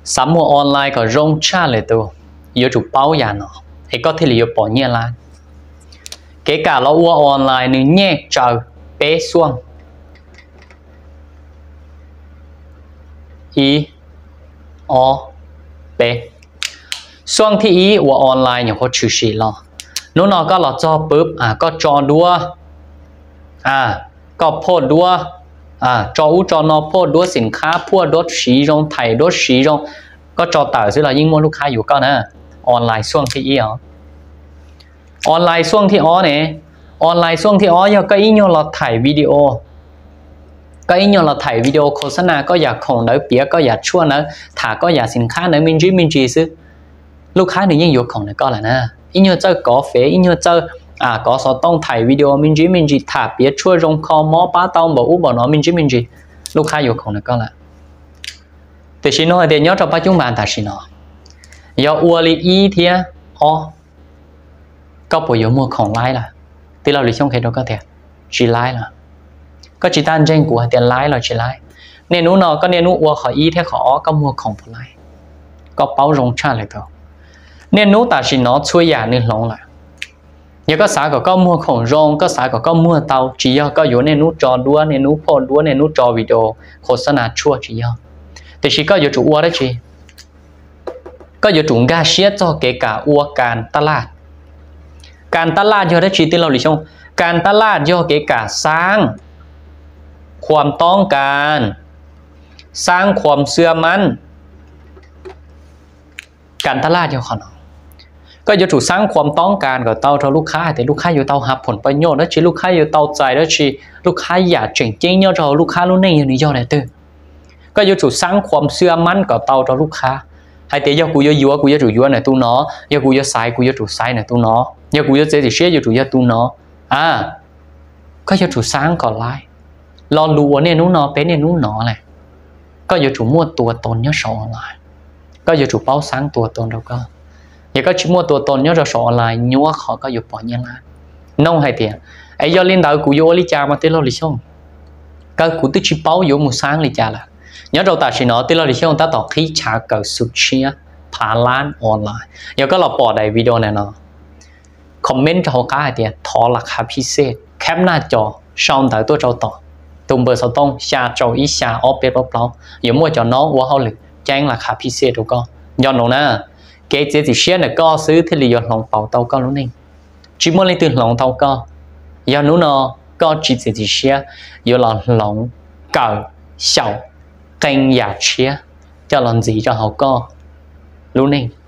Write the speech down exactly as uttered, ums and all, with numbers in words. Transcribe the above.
sắm mua online có rong cha lại tu yếu chủ bao giờ nó thì có thể là bỏ nhẹ lại kể cả nó mua online nữa nhẹ chờ bé xuống i o b xuống thì ý của online nhiều có chữ gì lo nó nó có là cho bướp à có cho đua à có phô đua à cho u cho nó phô đua sinh khá phô đua sử dụng thầy đua sử dụng có cho tờ dưới là những món lúc khaiอยู่ก็นะonline ช่วงที่อีอ๋อ online ช่วงที่อ๋อเนี่ย online ช่วงที่อ๋อยังก็อีโยเราถ่ายวิดีโอก็อีโยเราถ่ายวิดีโอโฆษณาก็อยากของเนื้อเปียก็อยากชั่วเนื้อถ่าก็อยากสินค้าเนื้อมินจีมินจีซื้อลูกค้าเนี่ยยังอยู่ของเนื้อก็แหละนะอีโยเจอกาแฟอีโยเจออ่าก็สอต้องถ่ายวิดีโอมินจีมินจีถ่าเปียชั่วรงคอมอป้าตองบอกอู้บอกน้องมินจีมินจีลูกค้าอยู่ของเนื้อก็แหละแต่ชิโน่เดี๋ยวย้อนเราไปจุ่มบานแต่ชิโน่ยาอวลีอีเทียอ๋อก็ปวยmuaของไล่ล่ะที่เราเรียกช่องเคโดก็เถอะจีไล่ล่ะก็จีตันเจงกูเตียนไล่เราจีไล่เนี่ยนู้นเนาะก็เนี่ยนู้นอวขออีเทียขอก็muaของผู้ไล่ก็เป้ารองชาเลยเถอะเนี่ยนู้นแต่ชิโน่ช่วยอย่างนึงลงล่ะยังก็สายก็ก็muaของรองก็สายก็ก็muaเตาจียก็อยู่เนี่ยนู้นจอดัวเนี่ยนู้นพอดัวเนี่ยนู้นจอวิดีโอโฆษณาชั่วจียแต่ชีก็อยู่จุอัวได้ชีก็อยู่จุงกาเชียจะเกี่ยวกับอัวการตลาดการตลาดย่อได้ชีที่เราหลีชงการตลาดย่อเกี่ยวกับสร้างความต้องการสร้างความเชื่อมั่นการตลาดย่อขนาดก็อยู่จุสร้างความต้องการกับเตาเราลูกค้าแต่ลูกค้าอยู่เตาหับผลประโยชน์ได้ชีลูกค้าอยู่เตาใจได้ชีลูกค้าอยากเจ๋งจริงย่อเราลูกค้ารุ่นนี้อยู่ในย่อได้ตื้อก็อยู่จุดสร้างความเชื่อมั่นกับเตาต่อลูกค้าให้เตยกูเยอะยัวกูเยอะจุดยัวในตู้เนาะยากูเยอะไซกูเยอะจุดไซในตู้เนาะยากูเยอะเจดิเชียอยู่จุดเยอะตู้เนาะอ่าก็อยู่จุดสร้างก่อนไล่รอรู้เนี่ยนู้นเนาะเป็นเนี่ยนู้นเนาะแหละก็อยู่จุดมั่วตัวตนเยอะสองออนไลน์ก็อยู่จุดเป้าสร้างตัวตนเราก็ยาก็ชิมั่วตัวตนเยอะเราสองออนไลน์ยัวเขาก็อยู่ปล่อยเงี้ยละน้องให้เตยไอ้ยอลินดาวกูโยลิจามาเตลลิช่องก็กูติดชิเป้าอยู่มุสร้างลิจาละnhớ đầu ta chỉ nói tới là đi xem ta tỏ khi trả cờ sụt chia phá lan online nhớ có là bỏ đầy video này nó comment cho họ cái gì thọ là khá phi xe khép na cho xong tới tôi cho tỏ tùng bờ sau tông xa cho ý xa ốp bếp ốp lâu giờ mua cho nó quá hậu lực chán là khá phi xe đâu con do nó nè cái gì thì xe này có xứ thì là lòng bảo tàu con luôn nè chỉ muốn lên từ lòng tàu con do nó nó có chỉ thì xe do là lòng cờ sầu kênh giả chia cho làm gì cho họ co luôn nè